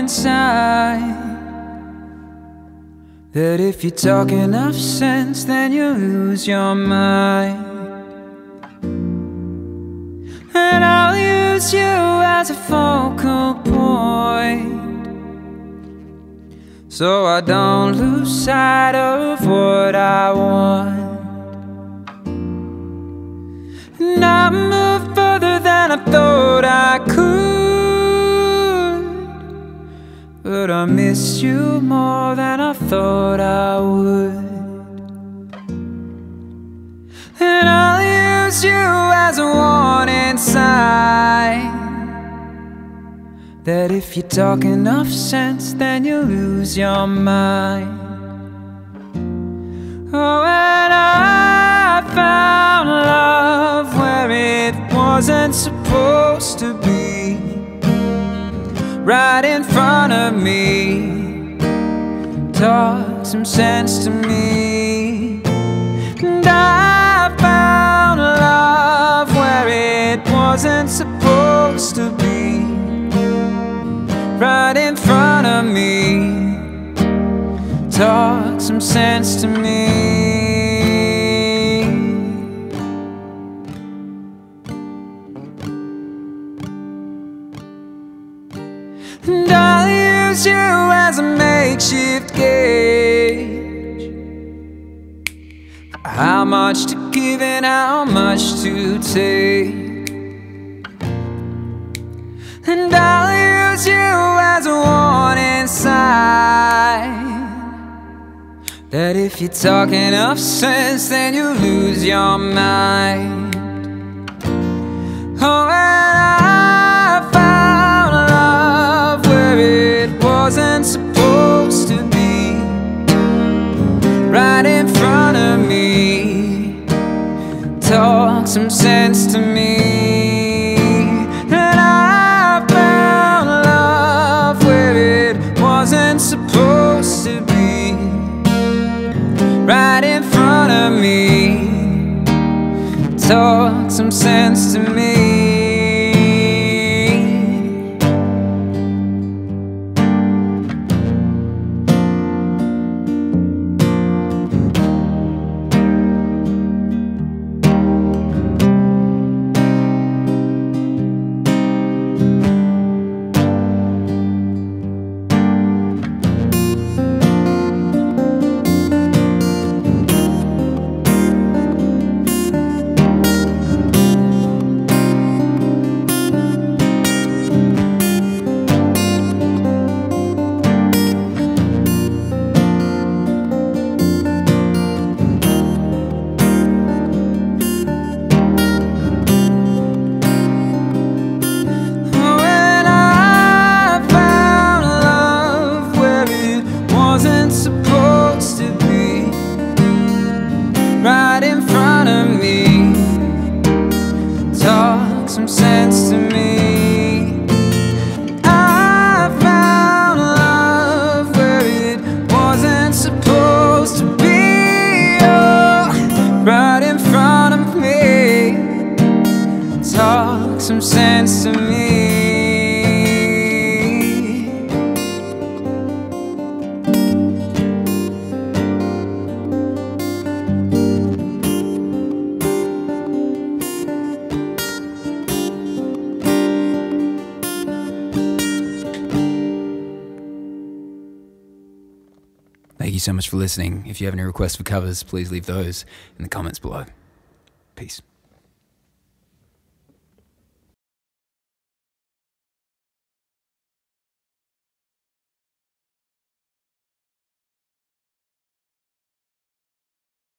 inside that if you talk enough sense, then you lose your mind. And I'll use you as a focal point, so I don't lose sight of what I want. And I moved further than I thought I could, but I miss you more than I thought I would. And I'll use you as a warning sign that if you talk enough sense, then you lose your mind. Oh, and I found love where it wasn't supposed to be, right in front of me. Talk some sense to me. And I found love where it wasn't supposed to be, right in front of me. Talk some sense to me. And I'll use you as a makeshift gauge, how much to give and how much to take. And I'll use you as a warning sign that if you talk enough sense, then you lose your mind. Oh, and I found love where it wasn't supposed to be, right in front of me. Talk some sense to me. And I found love where it wasn't supposed to be, right in front of me. Talk some sense to me. Supposed to be, right in front of me. Talk some sense to me. I found love where it wasn't supposed to be, oh, right in front of me. Talk some sense to me. Thank you so much for listening. If you have any requests for covers, please leave those in the comments below. Peace.